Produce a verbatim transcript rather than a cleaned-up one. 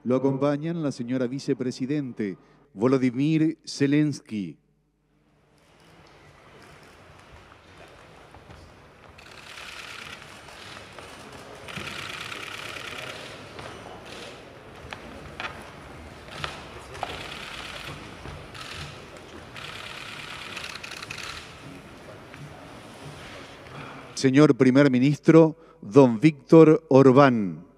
Lo acompañan la señora vicepresidente Volodymyr Zelensky. Señor Primer Ministro, don Viktor Orbán.